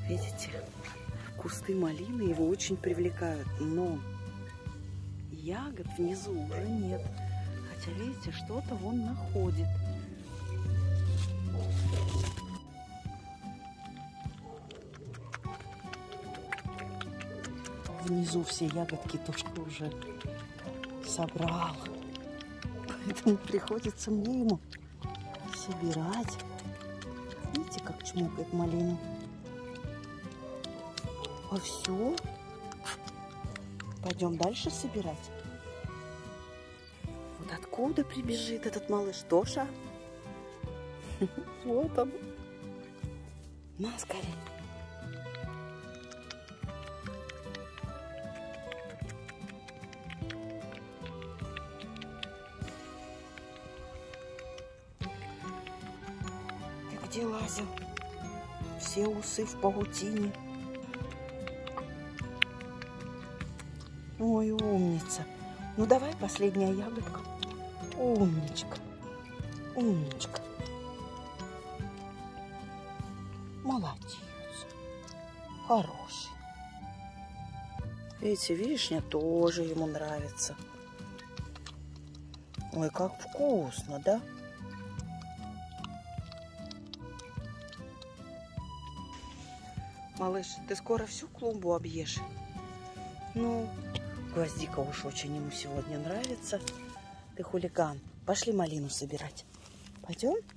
Видите, кусты малины его очень привлекают, но ягод внизу уже нет. Хотя, видите, что-то он находит. Внизу все ягодки Тошка уже собрал. Поэтому приходится мне ему собирать. Видите, как чмокает малину. А все. Пойдем дальше собирать. Вот откуда прибежит этот малыш Тоша? Вот он. На, скорее. Ты где лазил? Все усы в паутине. Ой, умница. Ну, давай последняя ягодка. Умничка. Умничка. Молодец. Хороший. Видите, вишня тоже ему нравится. Ой, как вкусно, да? Малыш, ты скоро всю клумбу объешь? Ну, гвоздика уж очень ему сегодня нравится. Ты хулиган. Пошли малину собирать. Пойдем?